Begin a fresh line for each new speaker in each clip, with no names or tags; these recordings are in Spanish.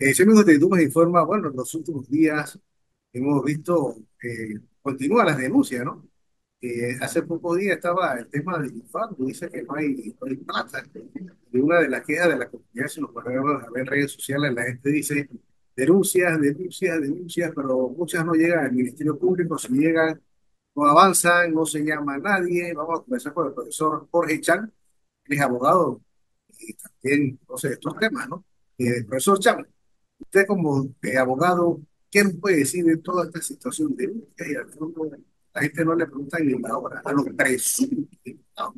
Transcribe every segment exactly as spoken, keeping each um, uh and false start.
Eh, sí, me gusta que tú nos informas, bueno, en los últimos días hemos visto, eh, continúan las denuncias, ¿no? Eh, hace pocos días estaba el tema del infarto, dice que no hay, no hay plata. Y una de las quejas de la comunidad, si nos ponemos a ver en redes sociales, la gente dice denuncias, denuncias, denuncias, pero muchas no llegan al Ministerio Público, si llegan, no avanzan, no se llama a nadie. Vamos a comenzar con el profesor Jorge Chan, que es abogado y también conoce estos temas, ¿no? Eh, profesor Chan, usted como eh, abogado, ¿qué nos puede decir de toda esta situación de que al fondo la gente no le pregunta ni la hora a los presuntos imputados?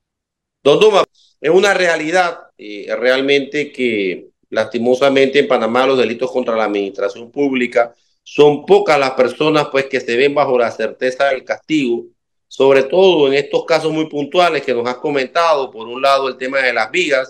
Don Duma, es una realidad eh, realmente que lastimosamente en Panamá los delitos contra la administración pública son pocas las personas pues que se ven bajo la certeza del castigo, sobre todo en estos casos muy puntuales que nos has comentado, por un lado el tema de las vigas.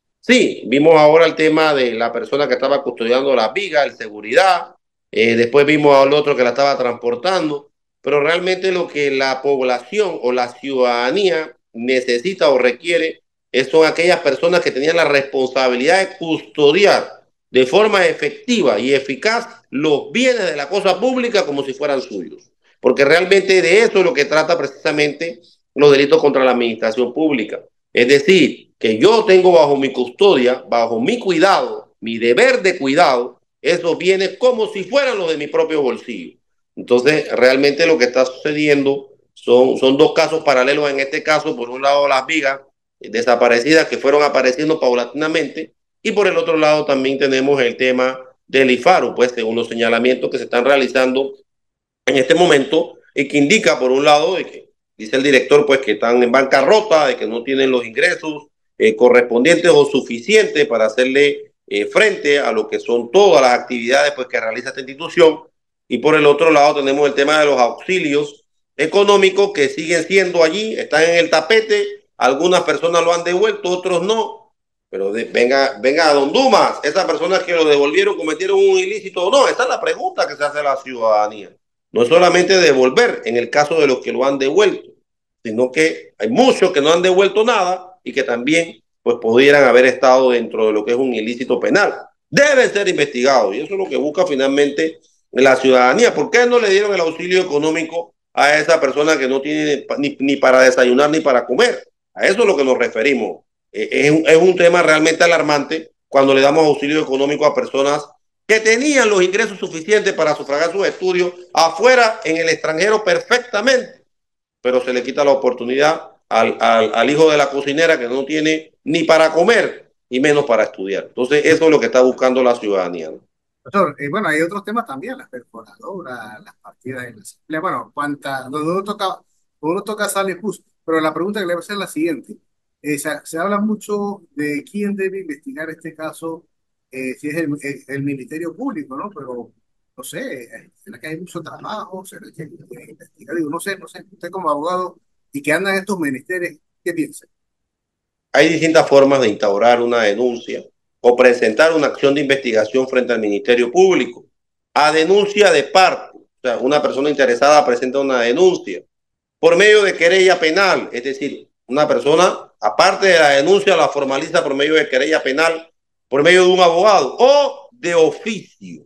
Sí, vimos ahora el tema de la persona que estaba custodiando las vigas, el seguridad, eh, después vimos al otro que la estaba transportando, pero realmente lo que la población o la ciudadanía necesita o requiere es, son aquellas personas que tenían la responsabilidad de custodiar de forma efectiva y eficaz los bienes de la cosa pública como si fueran suyos, porque realmente de eso es lo que trata precisamente los delitos contra la administración pública. Es decir, que yo tengo bajo mi custodia, bajo mi cuidado, mi deber de cuidado, esos bienes como si fueran los de mi propio bolsillo. Entonces, realmente lo que está sucediendo son, son dos casos paralelos en este caso. Por un lado, las vigas desaparecidas que fueron apareciendo paulatinamente y por el otro lado también tenemos el tema del IFARU, pues según los señalamientos que se están realizando en este momento y que indica por un lado de que dice el director pues que están en bancarrota, de que no tienen los ingresos eh, correspondientes o suficientes para hacerle eh, frente a lo que son todas las actividades pues que realiza esta institución. Y por el otro lado tenemos el tema de los auxilios económicos que siguen siendo allí, están en el tapete, algunas personas lo han devuelto, otros no. Pero de, venga, venga, don Dumas, esas personas que lo devolvieron cometieron un ilícito o no, esa es la pregunta que se hace a la ciudadanía. No es solamente devolver en el caso de los que lo han devuelto, sino que hay muchos que no han devuelto nada y que también pues pudieran haber estado dentro de lo que es un ilícito penal. Deben ser investigados y eso es lo que busca finalmente la ciudadanía. ¿Por qué no le dieron el auxilio económico a esa persona que no tiene ni, ni para desayunar ni para comer? A eso es lo que nos referimos. Eh, es, un, es un tema realmente alarmante cuando le damos auxilio económico a personas que tenían los ingresos suficientes para sufragar sus estudios afuera, en el extranjero, perfectamente, pero se le quita la oportunidad al, al, al hijo de la cocinera que no tiene ni para comer y menos para estudiar. Entonces, eso es lo que está buscando la ciudadanía, ¿no?
Doctor, eh, bueno, hay otros temas también, las perforadoras, las partidas en la asamblea, bueno, cuánta, donde uno toca, donde uno toca sale justo, pero la pregunta que le voy a hacer es la siguiente. Eh, se, se habla mucho de quién debe investigar este caso, eh, si es el, el- el Ministerio Público, ¿no? Pero, no sé, eh, ¿será que hay mucho trabajo? ¿Será que hay que investigar? Digo, no sé, no sé, usted como abogado y que anda en estos ministerios, ¿qué piensa?
Hay distintas formas de instaurar una denuncia o presentar una acción de investigación frente al Ministerio Público. A denuncia de parte, o sea, una persona interesada presenta una denuncia por medio de querella penal, es decir, una persona, aparte de la denuncia, la formaliza por medio de querella penal, por medio de un abogado o de oficio,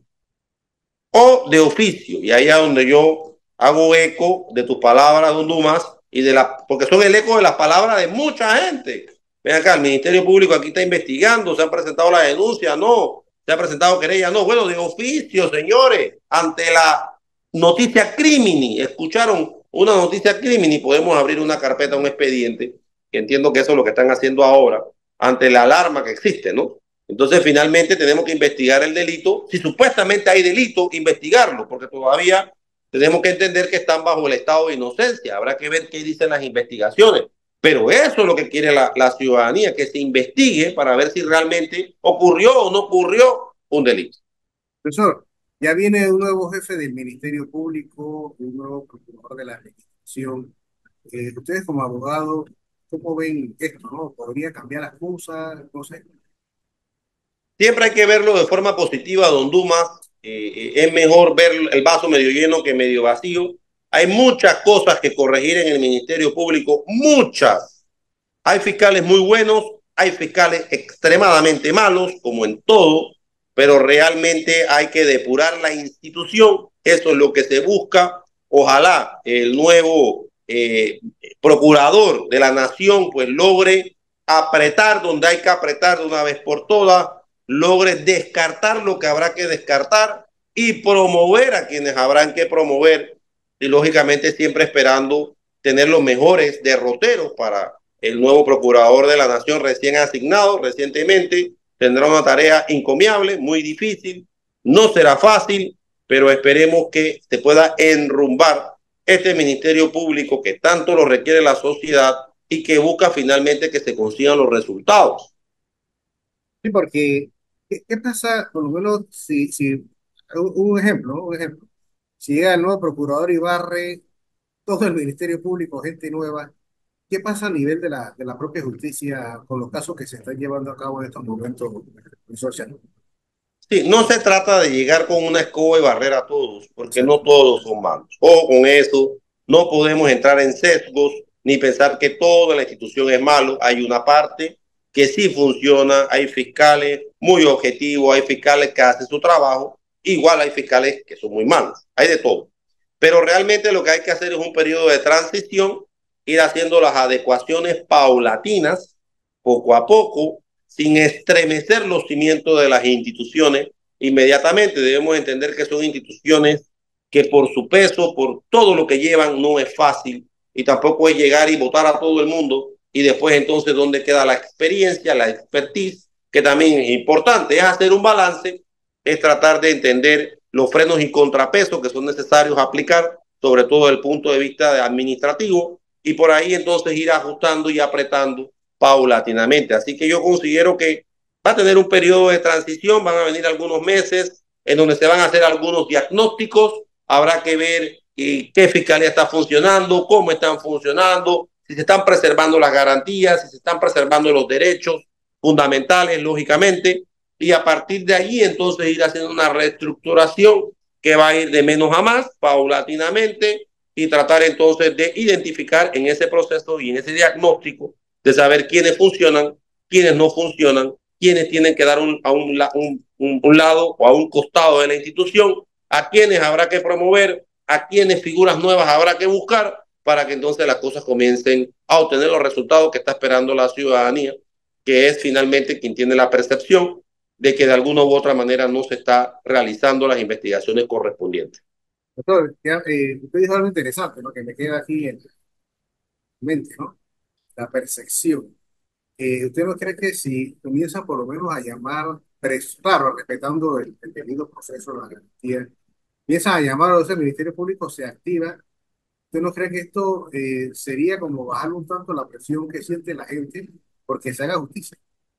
o de oficio. Y ahí es donde yo hago eco de tus palabras, don Dumas, y de la, porque son el eco de las palabras de mucha gente. Ven acá, el Ministerio Público aquí está investigando, se han presentado la denuncia, no, se ha presentado querella, no. Bueno, de oficio, señores, ante la noticia crimini, escucharon una noticia crimini, podemos abrir una carpeta, un expediente, que entiendo que eso es lo que están haciendo ahora, ante la alarma que existe, ¿no? Entonces, finalmente tenemos que investigar el delito. Si supuestamente hay delito, investigarlo, porque todavía tenemos que entender que están bajo el estado de inocencia. Habrá que ver qué dicen las investigaciones. Pero eso es lo que quiere la, la ciudadanía, que se investigue para ver si realmente ocurrió o no ocurrió un delito.
Profesor, ya viene un nuevo jefe del Ministerio Público, un nuevo procurador de la legislación. Eh, ustedes como abogados, ¿cómo ven esto, no? ¿Podría cambiar las cosas? No sé.
Siempre hay que verlo de forma positiva, don Dumas. Eh, eh, es mejor ver el vaso medio lleno que medio vacío. Hay muchas cosas que corregir en el Ministerio Público, muchas. Hay fiscales muy buenos, hay fiscales extremadamente malos, como en todo, pero realmente hay que depurar la institución. Eso es lo que se busca. Ojalá el nuevo eh, procurador de la nación pues logre apretar donde hay que apretar de una vez por todas, logre descartar lo que habrá que descartar y promover a quienes habrán que promover, y lógicamente siempre esperando tener los mejores derroteros para el nuevo procurador de la nación recién asignado recientemente. Tendrá una tarea encomiable, muy difícil, no será fácil, pero esperemos que se pueda enrumbar este ministerio público que tanto lo requiere la sociedad y que busca finalmente que se consigan los resultados.
Sí, porque, ¿qué, qué pasa? Por lo menos, si, si, un un ejemplo, ¿no? Un ejemplo. Si llega el nuevo procurador y barre todo el Ministerio Público, gente nueva, ¿qué pasa a nivel de la, de la propia justicia con los casos que se están llevando a cabo en estos momentos, profesor Chano?
Sí, no se trata de llegar con una escoba y barrer a todos, porque no
Exacto.
todos son malos. Ojo con eso, no podemos entrar en sesgos ni pensar que toda la institución es malo. Hay una parte que sí funciona, hay fiscales muy objetivos, hay fiscales que hacen su trabajo, igual hay fiscales que son muy malos, hay de todo. Pero realmente lo que hay que hacer es un periodo de transición, ir haciendo las adecuaciones paulatinas, poco a poco, sin estremecer los cimientos de las instituciones. Inmediatamente debemos entender que son instituciones que por su peso, por todo lo que llevan, no es fácil, y tampoco es llegar y votar a todo el mundo y después entonces dónde queda la experiencia, la expertise, que también es importante, es hacer un balance, es tratar de entender los frenos y contrapesos que son necesarios aplicar, sobre todo desde el punto de vista administrativo, y por ahí entonces ir ajustando y apretando paulatinamente. Así que yo considero que va a tener un periodo de transición, van a venir algunos meses en donde se van a hacer algunos diagnósticos, habrá que ver eh, qué fiscalía está funcionando, cómo están funcionando, si se están preservando las garantías, si se están preservando los derechos fundamentales, lógicamente, y a partir de allí entonces ir haciendo una reestructuración que va a ir de menos a más, paulatinamente, y tratar entonces de identificar en ese proceso y en ese diagnóstico de saber quiénes funcionan, quiénes no funcionan, quiénes tienen que dar un, a un, un, un, un lado o a un costado de la institución, a quiénes habrá que promover, a quiénes figuras nuevas habrá que buscar para que entonces las cosas comiencen a obtener los resultados que está esperando la ciudadanía, que es finalmente quien tiene la percepción de que de alguna u otra manera no se está realizando las investigaciones correspondientes.
Doctor, ya, eh, usted dijo algo interesante, ¿no? Que me queda aquí en mente, ¿no? La percepción. Eh, ¿usted no cree que si comienza por lo menos a llamar, presos, claro, respetando el, el debido proceso, la garantía, empieza a llamar a ese Ministerio Público, se activa? ¿Usted no cree que esto eh, sería como bajar un tanto la presión que siente la gente porque se haga justicia?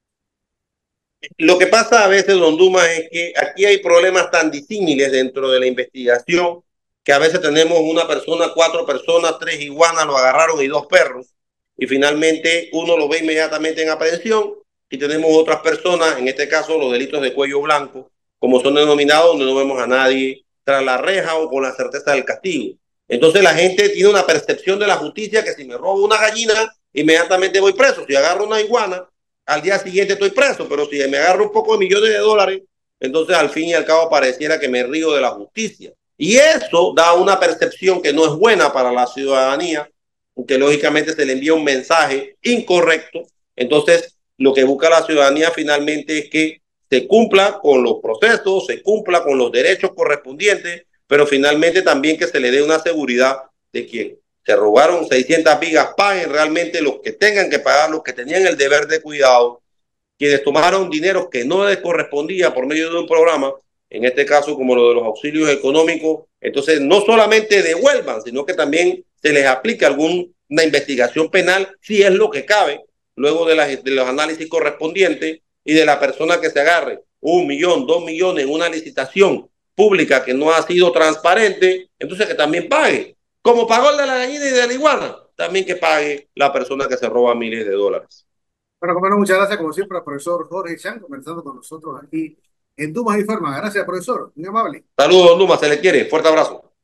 Lo que pasa a veces, don Dumas, es que aquí hay problemas tan disímiles dentro de la investigación que a veces tenemos una persona, cuatro personas, tres iguanas lo agarraron y dos perros, y finalmente uno lo ve inmediatamente en aprehensión, y tenemos otras personas, en este caso los delitos de cuello blanco, como son denominados, donde no vemos a nadie tras la reja o con la certeza del castigo. Entonces la gente tiene una percepción de la justicia que si me robo una gallina, inmediatamente voy preso. Si agarro una iguana, al día siguiente estoy preso, pero si me agarro un poco de millones de dólares, entonces al fin y al cabo pareciera que me río de la justicia. Y eso da una percepción que no es buena para la ciudadanía, que lógicamente se le envía un mensaje incorrecto. Entonces, lo que busca la ciudadanía finalmente es que se cumpla con los procesos, se cumpla con los derechos correspondientes, pero finalmente también que se le dé una seguridad de quien se robaron seiscientas vigas, paguen realmente los que tengan que pagar, los que tenían el deber de cuidado, quienes tomaron dinero que no les correspondía por medio de un programa, en este caso como lo de los auxilios económicos, entonces no solamente devuelvan, sino que también se les aplique alguna investigación penal, si es lo que cabe, luego de, las, de los análisis correspondientes y de la persona que se agarre un millón, dos millones en una licitación pública que no ha sido transparente, entonces que también pague. Como pagó el de la gallina y de la iguana, también que pague la persona que se roba miles de dólares.
Bueno, como no, muchas gracias, como siempre, al profesor Jorge Chan, conversando con nosotros aquí en Dumas y Forma. Gracias, profesor, muy amable.
Saludos, don Luma, se le quiere. Fuerte abrazo.